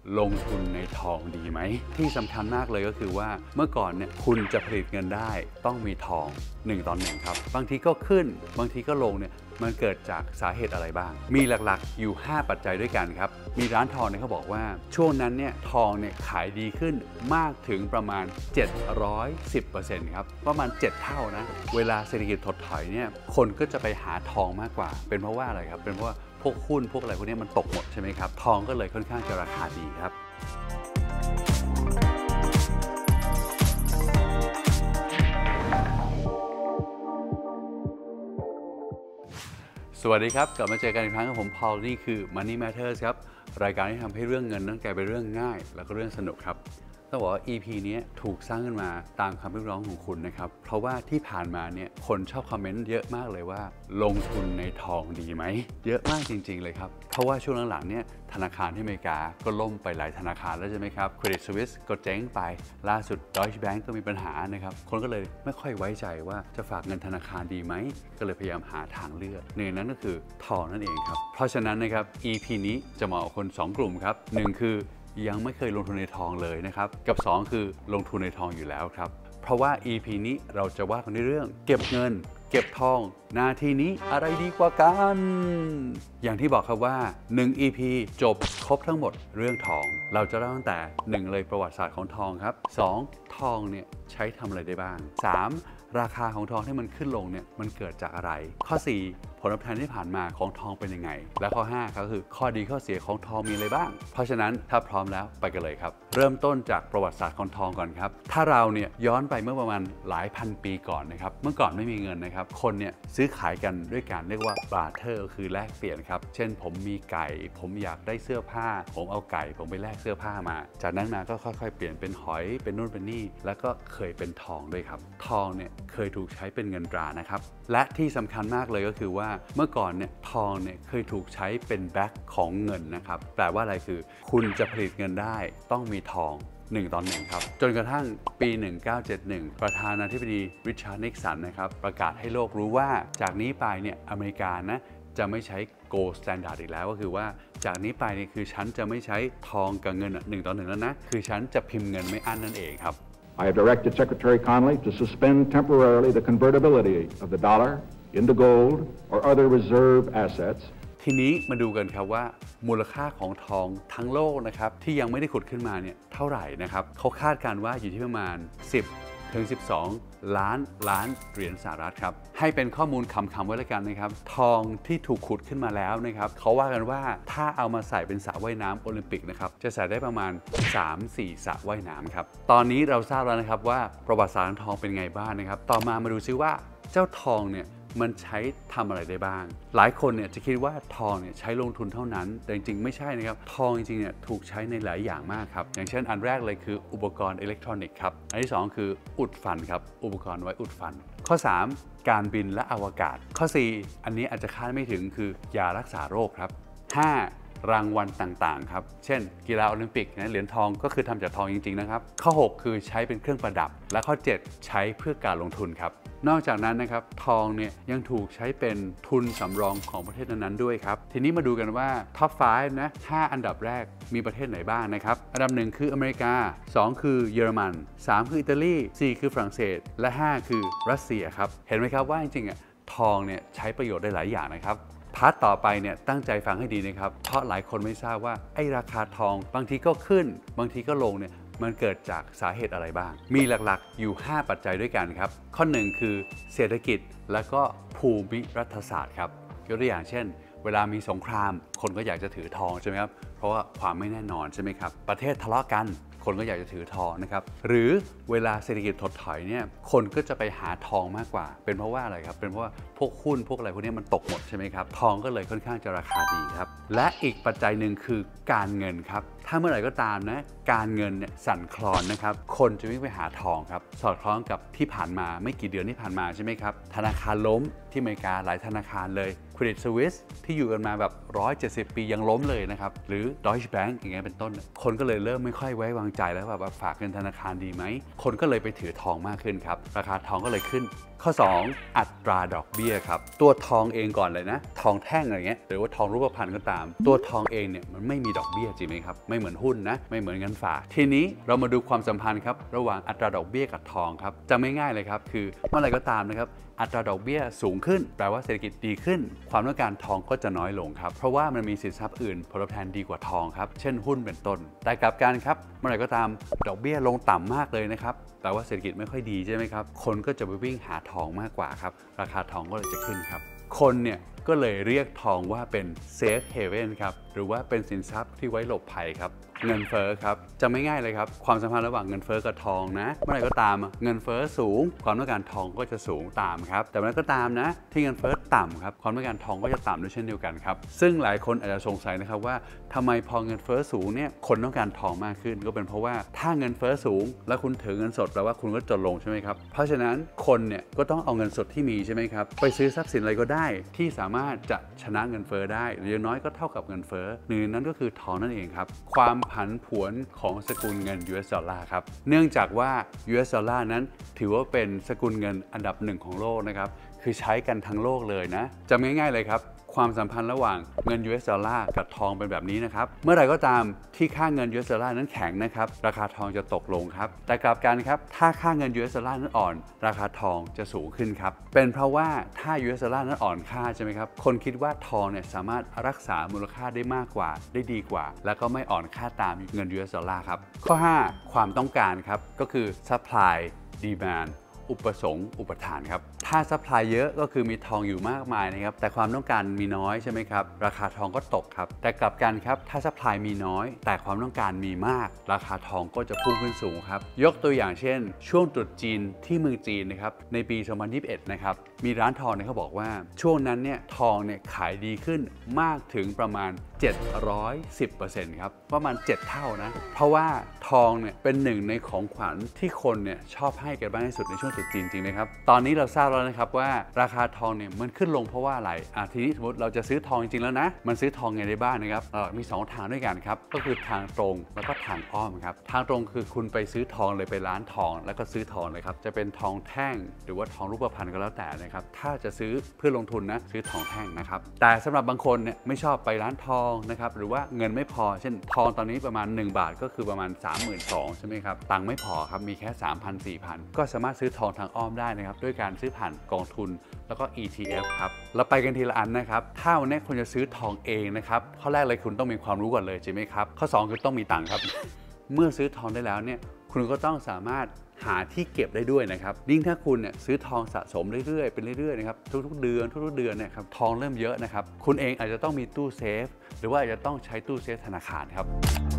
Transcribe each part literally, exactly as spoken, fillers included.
ลงทุนในทองดีไหมที่สำคัญมากเลยก็คือว่าเมื่อก่อนเนี่ยคุณจะผลิตเงินได้ต้องมีทองหนึ่งต่อหนึ่งครับบางทีก็ขึ้นบางทีก็ลงเนี่ยมันเกิดจากสาเหตุอะไรบ้างมีหลักๆอยู่ห้าปัจจัยด้วยกันครับมีร้านทองเนี่ยเขาบอกว่าช่วงนั้นเนี่ยทองเนี่ยขายดีขึ้นมากถึงประมาณ เจ็ดร้อยสิบเปอร์เซ็นต์ ครับประมาณเจ็ดเท่านะเวลาเศรษฐกิจถดถอยเนี่ยคนก็จะไปหาทองมากกว่าเป็นเพราะว่าอะไรครับเป็นเพราะว่าพวกหุ้นพวกอะไรพวกนี้มันตกหมดใช่ไหมครับทองก็เลยค่อนข้างจะราคาดีครับสวัสดีครับกลับมาเจอกันอีกครั้งกับผมพอลนี่คือ Money Matters ครับรายการที่ทำให้เรื่องเงินนั้นกลายเป็นเรื่องง่ายแล้วก็เรื่องสนุกครับต้องบอกว่า อี พี นี้ถูกสร้างขึ้นมาตามคำเรียกร้องของคุณนะครับเพราะว่าที่ผ่านมาเนี่ยคนชอบคอมเมนต์เยอะมากเลยว่าลงทุนในทองดีไหมเยอะมากจริงๆเลยครับเพราะว่าช่วงหลังๆเนี่ยธนาคารที่อเมริกาก็ล่มไปหลายธนาคารแล้วใช่ไหมครับ Credit Suisse ก็เจ๊งไปล่าสุด Deutsche Bank ก็มีปัญหานะครับคนก็เลยไม่ค่อยไว้ใจว่าจะฝากเงินธนาคารดีไหมก็เลยพยายามหาทางเลือกหนึ่งนั้นก็คือทองนั่นเองครับเพราะฉะนั้นนะครับ อี พี นี้จะเหมาะกับคนสองกลุ่มครับหนึ่งคือยังไม่เคยลงทุนในทองเลยนะครับกับสองคือลงทุนในทองอยู่แล้วครับเพราะว่า อี พี นี้เราจะว่ากันในเรื่องเก็บเงินเก็บทองนาทีนี้อะไรดีกว่ากันอย่างที่บอกครับว่าหนึ่ง อี พี จบครบทั้งหมดเรื่องทองเราจะเล่าตั้งแต่หนึ่งเลยประวัติศาสตร์ของทองครับสองทองเนี่ยใช้ทำอะไรได้บ้างสามราคาของทองที่มันขึ้นลงเนี่ยมันเกิดจากอะไรข้อสี่ผลตอบแทนที่ผ่านมาของทองเป็นยังไงและข้อห้าก็คือข้อดีข้อเสียของทองมีอะไรบ้างเพราะฉะนั้นถ้าพร้อมแล้วไปกันเลยครับเริ่มต้นจากประวัติศาสตร์ของทองก่อนครับถ้าเราเนี่ยย้อนไปเมื่อประมาณหลายพันปีก่อนนะครับเมื่อก่อนไม่มีเงินนะครับคนเนี่ยซื้อขายกันด้วยการเรียกว่าบาร์เทอร์คือแลกเปลี่ยนครับเช่นผมมีไก่ผมอยากได้เสื้อผ้าผมเอาไก่ผมไปแลกเสื้อผ้ามาจากนั้นมาก็ค่อยๆเปลี่ยนเป็นหอยเป็นนู่นเป็นนี่แล้วก็เคยเป็นทองด้วยครับทองเนี่ยเคยถูกใช้เป็นเงินตรานะครับและที่สำคัญมากเลยก็คือว่าเมื่อก่อนเนี่ยทองเนี่ยเคยถูกใช้เป็นแบ็คของเงินนะครับแปลว่าอะไรคือคุณจะผลิตเงินได้ต้องมีทองหนึ่งต่อหนึ่งครับจนกระทั่งปีหนึ่งเก้าเจ็ดหนึ่งประธานาธิบดีริชาร์ดนิกสันนะครับประกาศให้โลกรู้ว่าจากนี้ไปเนี่ยอเมริกานะจะไม่ใช้ gold standard อีกแล้วก็คือว่าจากนี้ไปเนี่ยคือฉันจะไม่ใช้ทองกับเงินหนึ่งต่อหนึ่งแล้วนะคือฉันจะพิมพ์เงินไม่อั้นนั่นเองครับ I have directed Secretary Connally to suspend temporarily the convertibility of the dollar into gold or other reserve assets ทีนี้มาดูกันครับว่ามูลค่าของทองทั้งโลกนะครับที่ยังไม่ได้ขุดขึ้นมาเนี่ยเท่าไหร่นะครับเขาคาดการณ์ว่าอยู่ที่ประมาณสิบถึงสิบสองล้านล้านเหรียญสหรัฐครับให้เป็นข้อมูลคำๆไว้แล้วกันนะครับทองที่ถูกขุดขึ้นมาแล้วนะครับเขาว่ากันว่าถ้าเอามาใส่เป็นสระว่ายน้ำโอลิมปิกนะครับจะใส่ได้ประมาณ สามถึงสี่ สระว่ายน้ำครับตอนนี้เราทราบแล้วนะครับว่าประวัติศาสตร์ทองเป็นไงบ้างนะครับต่อมามาดูซิว่าเจ้าทองเนี่ยมันใช้ทำอะไรได้บ้างหลายคนเนี่ยจะคิดว่าทองเนี่ยใช้ลงทุนเท่านั้นแต่จริงๆไม่ใช่นะครับทองจริงๆเนี่ยถูกใช้ในหลายอย่างมากครับอย่างเช่นอันแรกเลยคืออุปกรณ์อิเล็กทรอนิกส์ครับอันที่สองคืออุดฟันครับอุปกรณ์ไว้อุดฟันข้อสามการบินและอวกาศข้อสี่อันนี้อาจจะคาดไม่ถึงคือยารักษาโรคครับห้ารางวัลต่างๆครับเช่นกีฬาโอลิมปิกนะเหรียญทองก็คือทำจากทองจริงๆนะครับข้อหกคือใช้เป็นเครื่องประดับและข้อเจ็ดใช้เพื่อการลงทุนครับนอกจากนั้นนะครับทองเนี่ยยังถูกใช้เป็นทุนสำรองของประเทศนั้นๆด้วยครับทีนี้มาดูกันว่าท็อปไฟว์นะห้าอันดับแรกมีประเทศไหนบ้างนะครับอันดับหนึ่งคืออเมริกาสองคือเยอรมันสามคืออิตาลีสี่คือฝรั่งเศสและห้าคือรัสเซียครับเห็นไหมครับว่าจริงๆอ่ะทองเนี่ยใช้ประโยชน์ได้หลายอย่างนะครับพาร์ทต่อไปเนี่ยตั้งใจฟังให้ดีนะครับเพราะหลายคนไม่ทราบว่าไอ้ราคาทองบางทีก็ขึ้นบางทีก็ลงเนี่ยมันเกิดจากสาเหตุอะไรบ้างมีหลักๆอยู่ห้าปัจจัยด้วยกันครับข้อหนึ่งคือเศรษฐกิจและก็ภูมิรัฐศาสตร์ครับยกตัวอย่างเช่นเวลามีสงครามคนก็อยากจะถือทองใช่ไหมครับเพราะว่าความไม่แน่นอนใช่ไหมครับประเทศทะเลาะกันคนก็อยากจะถือทองนะครับหรือเวลาเศรษฐกิจถดถอยเนี่ยคนก็จะไปหาทองมากกว่าเป็นเพราะว่าอะไรครับเป็นเพราะว่าพวกหุ้นพวกอะไรพวกนี้มันตกหมดใช่ไหมครับทองก็เลยค่อนข้างจะราคาดีครับและอีกปัจจัยหนึ่งคือการเงินครับถ้าเมื่อไหร่ก็ตามนะการเงินเนี่ยสั่นคลอนนะครับคนจะวิ่งไปหาทองครับสอดคล้องกับที่ผ่านมาไม่กี่เดือนที่ผ่านมาใช่ไหมครับธนาคารล้มที่อเมริกาหลายธนาคารเลย Credit Suisse ที่อยู่กันมาแบบหนึ่งร้อยเจ็ดสิบปียังล้มเลยนะครับหรือ Deutsche Bank อย่างเงี้ยเป็นต้นคนก็เลยเริ่มไม่ค่อยไว้วางใจแล้วแบบฝากเงินธนาคารดีไหมคนก็เลยไปถือทองมากขึ้นครับราคาทองก็เลยขึ้นข้อสองอัตราดอกเบี้ยครับตัวทองเองก่อนเลยนะทองแท่งอะไรเงี้ยหรือว่าทองรูปพรรณก็ตามตัวทองเองเนี่ยมันไม่มีดอกเบี้ยจริงไหมครับไม่เหมือนหุ้นนะไม่เหมือนเงินฝากทีนี้เรามาดูความสัมพันธ์ครับระหว่างอัตราดอกเบี้ยกับทองครับจำไม่ง่ายเลยครับคือเมื่อไรก็ตามนะครับอัตราดอกเบี้ยสูงขึ้นแปลว่าเศรษฐกิจดีขึ้นความต้องการทองก็จะน้อยลงครับเพราะว่ามันมีสินทรัพย์อื่นผลตอบแทนดีกว่าทองครับเช่นหุ้นเป็นต้นแต่กลับกันครับเมื่อไหร่ก็ตามดอกเบี้ยลงต่ำมากเลยนะครับแปลว่าเศรษฐกิจไม่ค่อยดีใช่ไหมครับคนก็จะไปวิ่งหาทองมากกว่าครับราคาทองก็เลยจะขึ้นครับคนเนี่ยก็เลยเรียกทองว่าเป็นเซฟเฮเว่นครับหรือว่าเป็นสินทรัพย์ที่ไว้หลบภัยครับเงินเฟ้อครับจะไม่ง่ายเลยครับความสัมพันธ์ระหว่างเงินเฟ้อกับทองนะเมื่อไหร่ก็ตามเงินเฟ้อสูงความต้องการทองก็จะสูงตามครับแต่เมื่อไหร่ก็ตามนะที่เงินเฟ้อต่ำครับความต้องการทองก็จะต่ำด้วยเช่นเดียวกันครับซึ่งหลายคนอาจจะสงสัยนะครับว่าทำไมพอเงินเฟ้อสูงเนี่ยคนต้องการทองมากขึ้นก็เป็นเพราะว่าถ้าเงินเฟ้อสูงแล้วคุณถือเงินสดแปลว่าคุณก็จนลงใช่ไหมครับเพราะฉะนั้นคนเนี่ยก็ต้องเอาเงินสดที่มีใช่ไหมครับไปซื้อทรัพย์สินอะไรก็ได้ที่สามารถจะชนะเงินเฟ้อได้หรืออย่างน้อยก็เท่ากับเงินเฟ้อหนึ่งในนั้นก็คือทองนั่นเองครับความผันผวนของสกุลเงิน ยู เอส ดอลลาร์ครับเนื่องจากว่า ยู เอส ดอลลาร์นั้นถือว่าเป็นสกุลเงินอันดับหนึ่งของโลกนะครับคือใช้กันทั้งโลกเลยนะจำง่ายๆเลยครับความสัมพันธ์ระหว่างเงิน ยู เอส ดอลลาร์กับทองเป็นแบบนี้นะครับเมื่อไหร่ก็ตามที่ค่าเงิน ยู เอส ดอลลาร์นั้นแข็งนะครับราคาทองจะตกลงครับแต่กลับกันครับถ้าค่าเงิน ยู เอส ดอลลาร์นั้นอ่อนราคาทองจะสูงขึ้นครับเป็นเพราะว่าถ้า ยู เอส ดอลลาร์นั้นอ่อนค่าใช่ไหมครับคนคิดว่าทองเนี่ยสามารถรักษามูลค่าได้มากกว่าได้ดีกว่าแล้วก็ไม่อ่อนค่าตามเงิน ยู เอส ดอลลาร์ครับข้อห้าความต้องการครับก็คือ supply demandอุปสงค์อุปทานครับถ้าซัพพลายเยอะก็คือมีทองอยู่มากมายนะครับแต่ความต้องการมีน้อยใช่ไหมครับราคาทองก็ตกครับแต่กลับกันครับถ้าซัพพลายมีน้อยแต่ความต้องการมีมากราคาทองก็จะพุ่งขึ้นสูงครับยกตัวอย่างเช่นช่วงตรุษจีนที่เมืองจีนนะครับในปีสองพันยี่สิบเอ็ดนะครับมีร้านทองเนี่ยเขาบอกว่าช่วงนั้นเนี่ยทองเนี่ยขายดีขึ้นมากถึงประมาณ เจ็ดร้อยสิบเปอร์เซ็นต์ ครับประมาณเจ็ดเท่านะเพราะว่าทองเนี่ยเป็นหนึ่งในของขวัญที่คนเนี่ยชอบให้กันมากที่สุดในช่วงตรุษจีนจริงนะครับตอนนี้เราทราบแล้วนะครับว่าราคาทองเนี่ยมันขึ้นลงเพราะว่าอะไรอ่ะทีนี้สมมติเราจะซื้อทองจริงๆแล้วนะมันซื้อทองไงได้บ้างนะครับเออมีสองทางด้วยกันครับก็คือทางตรงแล้วก็ทางอ้อมครับทางตรงคือคุณไปซื้อทองเลยไปร้านทองแล้วก็ซื้อทองเลยครับจะเป็นทองแท่งหรือว่าทองรูปพรรณก็แล้วแต่นะครับถ้าจะซื้อเพื่อลงทุนนะซื้อทองแท่งนะครับแต่สำหรับบางคนเนี่ยไม่ชอบไปร้านทองนะครับหรือว่าเงินไม่พอเช่นทองตอนนี้ประมาณหนึ่งบาทก็คือประมาณ สามหมื่นสองพัน ใช่ไหมครับตังค์ไม่พอครับมีแค่ สามพัน สี่พัน ก็สามารถซื้อทองทางอ้อมได้นะครับด้วยการซื้อผ่านกองทุนแล้วก็ อี ที เอฟ ครับเราไปกันทีละอันนะครับถ้าวันนี้คุณจะซื้อทองเองนะครับข้อแรกเลยคุณต้องมีความรู้ก่อนเลยใช่ไหมครับข้อสองคือต้องมีตังค์ครับ เมื่อซื้อทองได้แล้วเนี่ยคุณก็ต้องสามารถหาที่เก็บได้ด้วยนะครับยิ่งถ้าคุณเนี่ยซื้อทองสะสมเรื่อยๆเป็นเรื่อยๆนะครับทุกๆเดือนทุกๆเดือนเนี่ยครับทองเริ่มเยอะนะครับคุณเองอาจจะต้องมีตู้เซฟหรือว่าอาจจะต้องใช้ตู้เซฟธนาคารครับ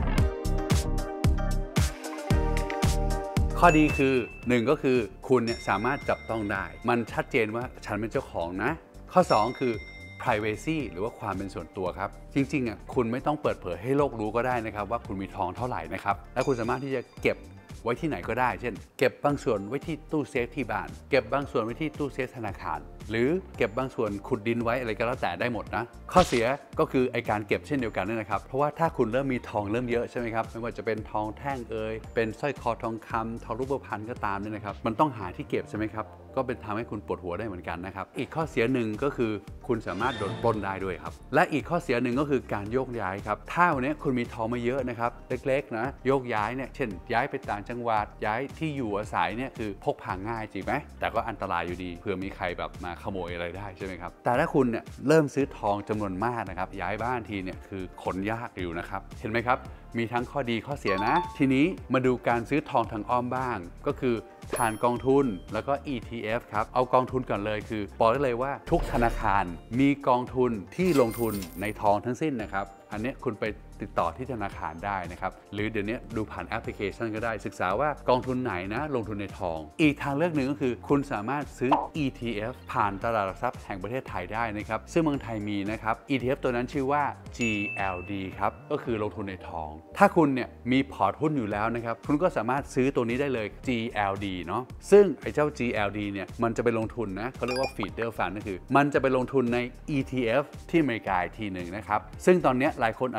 ข้อดีคือหนึ่งก็คือคุณเนี่ยสามารถจับต้องได้มันชัดเจนว่าฉันเป็นเจ้าของนะข้อสองคือ privacy หรือว่าความเป็นส่วนตัวครับจริงๆอ่ะคุณไม่ต้องเปิดเผยให้โลกรู้ก็ได้นะครับว่าคุณมีทองเท่าไหร่นะครับและคุณสามารถที่จะเก็บไว้ที่ไหนก็ได้เช่นเก็บบางส่วนไว้ที่ตู้เซฟที่บ้านเก็บบางส่วนไว้ที่ตู้เซฟธนาคารหรือเก็บบางส่วนขุดดินไว้อะไรก็แล้วแต่ได้หมดนะข้อเสียก็คือไอการเก็บเช่นเดียวกันนี่นะครับเพราะว่าถ้าคุณเริ่มมีทองเริ่มเยอะใช่ไหมครับไม่ว่าจะเป็นทองแท่งเอ่ยเป็นสร้อยคอทองคำทองรูปพรรณก็ตามเนี่ยนะครับมันต้องหาที่เก็บใช่ไหมครับก็เป็นทำให้คุณปวดหัวได้เหมือนกันนะครับอีกข้อเสียหนึ่งก็คือคุณสามารถโดนปล้นได้ด้วยครับและอีกข้อเสียหนึ่งก็คือการโยกย้ายครับถ้าวันนี้คุณมีทองมาเยอะนะครับเล็กๆนะโยกย้ายเนี่ยเช่นย้ายไปต่างจังหวัดย้ายที่อยู่อาศัยเนี่ยคือพกพาง่ายจริงไหมแต่ก็อันตรายอยู่ดีเผื่อมีใครแบบมาขโมยอะไรได้ใช่ไหมครับแต่ถ้าคุณเนี่ยเริ่มซื้อทองจำนวนมากนะครับย้ายบ้านทีเนี่ยคือขนยากอยู่นะครับเห็นไหมครับมีทั้งข้อดีข้อเสียนะทีนี้มาดูการซื้อทองทางอ้อมบ้างก็คือผ่านกองทุนแล้วก็ อี ที เอฟ ครับเอากองทุนก่อนเลยคือบอกได้เลยว่าทุกธนาคารมีกองทุนที่ลงทุนในทองทั้งสิ้นนะครับอันนี้คุณไปติดต่อที่ธนาคารได้นะครับหรือเดี๋ยวนี้ดูผ่านแอปพลิเคชันก็ได้ศึกษาว่ากองทุนไหนนะลงทุนในทองอีกทางเลือกหนึ่งก็คือคุณสามารถซื้อ อี ที เอฟ ผ่านตลาดหลักทรัพย์แห่งประเทศไทยได้นะครับซึ่งเมืองไทยมีนะครับ อี ที เอฟ ตัวนั้นชื่อว่า จี แอล ดี ครับก็คือลงทุนในทองถ้าคุณเนี่ยมีพอร์ตหุ้นอยู่แล้วนะครับคุณก็สามารถซื้อตัวนี้ได้เลย จี แอล ดี เนาะซึ่งไอ้เจ้า จี แอล ดี เนี่ยมันจะไปลงทุนนะเขาเรียกว่า feeder fund ก็คือมันจะไปลงทุนใน อี ที เอฟ ที่อเมริกาทีหนึ่งนะครับซึ่งตอนนี้หลายคนอาจสงสัย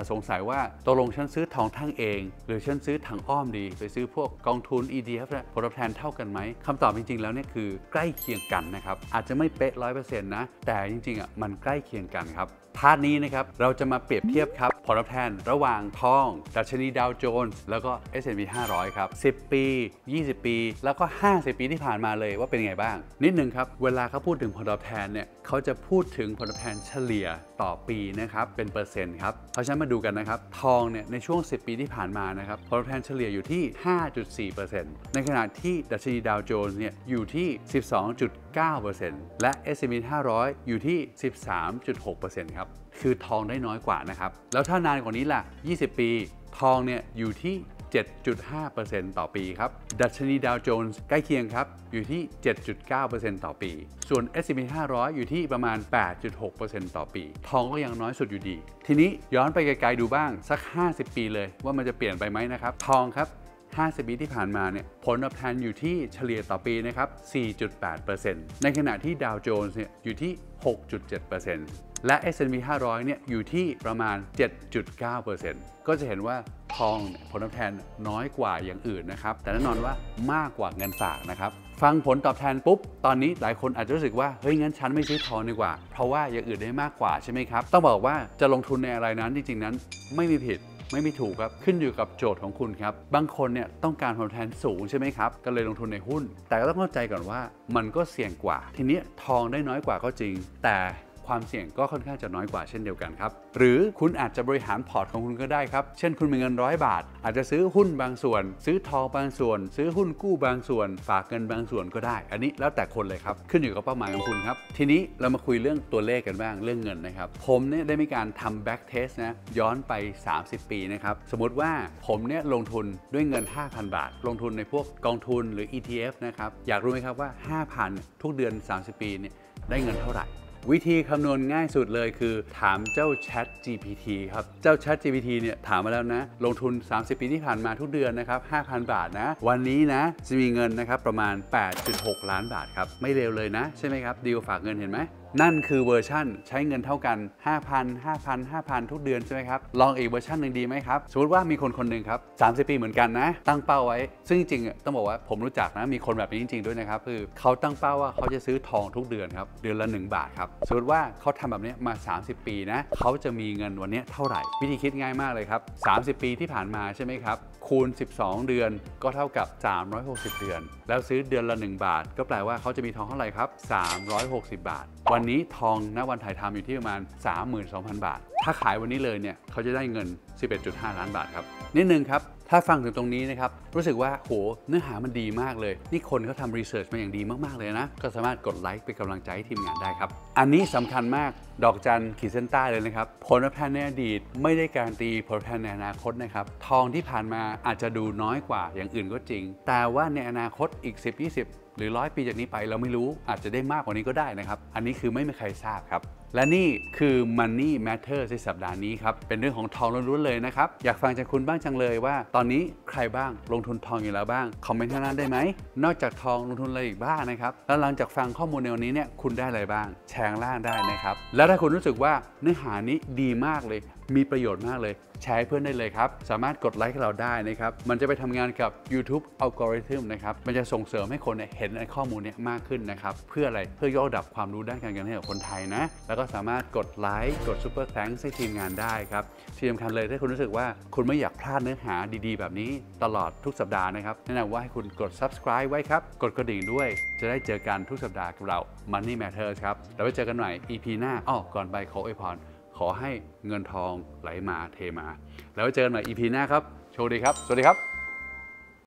ว่าตกลงฉันซื้อทองทั้งเองหรือฉันซื้อถังอ้อมดีไปซื้อพวกกองทุน อี ที เอฟ ผลตอบแทนเท่ากันไหมคำตอบจริงๆแล้วเนี่ยคือใกล้เคียงกันนะครับอาจจะไม่เป๊ะ ร้อยเปอร์เซ็นต์ นะแต่จริงๆอ่ะมันใกล้เคียงกันครับพาร์ทนี้นะครับเราจะมาเปรียบเทียบครับผลตอบแทนระหว่างทองดัชนีดาวโจนส์แล้วก็ เอส แอนด์ พี ห้าร้อยครับสิบปียี่สิบปีแล้วก็ห้าสิบปีที่ผ่านมาเลยว่าเป็นไงบ้างนิดนึงครับเวลาเขาพูดถึงผลตอบแทนเนี่ยเขาจะพูดถึงผลตอบแทนเฉลี่ยต่อปีนะครับเป็นเปอร์เซ็นต์ครับเพราะฉะนั้นมาดูกันนะครับทองเนี่ยในช่วงสิบปีที่ผ่านมานะครับผลตอบแทนเฉลี่ยอยู่ที่ ห้าจุดสี่เปอร์เซ็นต์ ในขณะที่ดัชนีดาวโจนส์เนี่ยอยู่ที่ สิบสองจุดเก้าเปอร์เซ็นต์ และ เอส แอนด์ พี ห้าร้อยอยู่ที่ สิบสามจุดหกเปอร์เซ็นต์ ครับคือทองได้น้อยกว่านะครับแล้วถ้านานกว่านี้ล่ะยี่สิบปีทองเนี่ยอยู่ที่ เจ็ดจุดห้าเปอร์เซ็นต์ ต่อปีครับดัชนีดาวโจนส์ใกล้เคียงครับอยู่ที่ เจ็ดจุดเก้าเปอร์เซ็นต์ ต่อปีส่วน เอส แอนด์ พี ห้าร้อยอยู่ที่ประมาณ แปดจุดหกเปอร์เซ็นต์ ต่อปีทองก็ยังน้อยสุดอยู่ดีทีนี้ย้อนไปไกลๆดูบ้างสักห้าสิบปีเลยว่ามันจะเปลี่ยนไปไหมนะครับทองครับห้าสิบปีที่ผ่านมาเนี่ยผลตอบแทนอยู่ที่เฉลี่ยต่อปีนะครับ สี่จุดแปดเปอร์เซ็นต์ ในขณะที่ดาวโจนส์เนี่ยอยู่ที่ หกจุดเจ็ดเปอร์เซ็นต์ และ เอส แอนด์ พี ห้าร้อยเนี่ยอยู่ที่ประมาณ เจ็ดจุดเก้าเปอร์เซ็นต์ ก็จะเห็นว่าทองผลตอบแทนน้อยกว่าอย่างอื่นนะครับแต่แน่นอนว่ามากกว่าเงินฝากนะครับฟังผลตอบแทนปุ๊บตอนนี้หลายคนอาจจะรู้สึกว่าเฮ้ยงั้นฉันไม่ซื้อทองดีกว่าเพราะว่าอย่างอื่นได้มากกว่าใช่ไหมครับต้องบอกว่าจะลงทุนในอะไรนั้นจริงๆนั้นไม่มีผิดไม่มีถูกครับขึ้นอยู่กับโจทย์ของคุณครับบางคนเนี่ยต้องการผลตอบแทนสูงใช่ไหมครับก็เลยลงทุนในหุ้นแต่ก็ต้องเข้าใจก่อนว่ามันก็เสี่ยงกว่าทีนี้ทองได้น้อยกว่าก็จริงแต่ความเสี่ยงก็ค่อนข้างจะน้อยกว่าเช่นเดียวกันครับหรือคุณอาจจะบริหารพอร์ตของคุณก็ได้ครับเช่นคุณมีเงินร้อยบาทอาจจะซื้อหุ้นบางส่วนซื้อทองบางส่วนซื้อหุ้นกู้บางส่วนฝากเงินบางส่วนก็ได้อันนี้แล้วแต่คนเลยครับขึ้นอยู่กับเป้าหมายของคุณครับทีนี้เรามาคุยเรื่องตัวเลขกันบ้างเรื่องเงินนะครับผมเนี่ยได้มีการทำแบ็กเทสนะย้อนไปสามสิบปีนะครับสมมติว่าผมเนี่ยลงทุนด้วยเงิน ห้าพัน บาทลงทุนในพวกกองทุนหรือ อี ที เอฟ นะครับอยากรู้ไหมครับว่า ห้าพัน ทุกเดือนสามสิบปีเนี่ยได้เงินเท่าไหร่วิธีคำนวณง่ายสุดเลยคือถามเจ้า Chat จี พี ที ครับเจ้า Chat จี พี ที เนี่ยถามมาแล้วนะลงทุนสามสิบปีที่ผ่านมาทุกเดือนนะครับ ห้าพัน บาทนะวันนี้นะจะมีเงินนะครับประมาณ แปดจุดหก ล้านบาทครับไม่เร็วเลยนะใช่ไหมครับดีลฝากเงินเห็นไหมนั่นคือเวอร์ชั่นใช้เงินเท่ากัน ห้าพัน ห้าพัน ห้าพัน ทุกเดือนใช่ไหมครับลองอีกเวอร์ชันหนึ่งดีไหมครับสมมติว่ามีคนคนหนึ่งครับสามสิบปีเหมือนกันนะตั้งเป้าไว้ซึ่งจริงๆต้องบอกว่าผมรู้จักนะมีคนแบบนี้จริงๆด้วยนะครับคือเขาตั้งเป้าว่าเขาจะซื้อทองทุกเดือนครับเดือนละหนึ่งบาทครับสมมติว่าเขาทำแบบนี้มาสามสิบปีนะเขาจะมีเงินวันนี้เท่าไหร่วิธีคิดง่ายมากเลยครับสามสิบปีที่ผ่านมาใช่ไหมครับคูณสิบสองเดือนก็เท่ากับสามร้อยหกสิบเดือนแล้วซื้อเดือนละหนึ่งบาทก็แปลว่าเขาจะมีทองเท่าไหร่ครับสามร้อยหกสิบบาทวันนี้ทองณวันถ่ายทำอยู่ที่ประมาณ สามหมื่นสองพัน บาทถ้าขายวันนี้เลยเนี่ยเขาจะได้เงิน สิบเอ็ดจุดห้า ล้านบาทครับนิดนึงครับถ้าฟังถึงตรงนี้นะครับรู้สึกว่าโหเนื้อหามันดีมากเลยนี่คนเขาทำรีเสิร์ชมาอย่างดีมากๆเลยนะก็สามารถกดไลค์เป็นกำลังใจให้ทีมงานได้ครับอันนี้สำคัญมากดอกจันขีดเส้นใต้เลยนะครับผลตอบแทนในอดีตไม่ได้การันตีผลตอบแทนในอนาคตนะครับทองที่ผ่านมาอาจจะดูน้อยกว่าอย่างอื่นก็จริงแต่ว่าในอนาคตอีก สิบ ยี่สิบ หรือร้อยปีจากนี้ไปเราไม่รู้อาจจะได้มากกว่านี้ก็ได้นะครับอันนี้คือไม่มีใครทราบครับและนี่คือ Money Matter ในสัปดาห์นี้ครับเป็นเรื่องของทองล้วนๆเลยนะครับอยากฟังจากคุณบ้างจังเลยว่าตอนนี้ใครบ้างลงทุนทองอยู่แล้วบ้างคอมเมนต์ข้างล่างได้ไหมนอกจากทองลงทุนอะไรอีกบ้างนะครับแล้วหลังจากฟังข้อมูลในวันนี้เนี่ยคุณได้อะไรบ้างแชร์ล่างได้นะครับแล้วถ้าคุณรู้สึกว่าเนื้อหานี้ดีมากเลยมีประโยชน์มากเลยแชร์ให้เพื่อนได้เลยครับสามารถกดไลค์ให้เราได้นะครับมันจะไปทำงานกับ YouTube Algorithm นะครับมันจะส่งเสริมให้คนเห็นในข้อมูลนี้มากขึ้นนะครับเพื่ออะไรเพื่อยกระดับความรู้ด้านการเงินให้กับคนไทยนะแล้วก็สามารถกดไลค์กด Super Thanks ให้ทีมงานได้ครับที่สำคัญเลยถ้าคุณรู้สึกว่าคุณไม่อยากพลาดเนื้อหาดีๆแบบนี้ตลอดทุกสัปดาห์นะครับแนะนำว่าให้คุณกด Subscribe ไว้ครับกดกระดิ่งด้วยจะได้เจอกันทุกสัปดาห์กับเรา Money Matters ครับแล้วไว้เจอกันใหม่ อี พี หน้าอ้อก่อนไปขออวยพรขอให้เงินทองไหลมาเทมาแล้วเจอกันใหม่ อี พี หน้าครับโชคดีครับสวัสดีครับ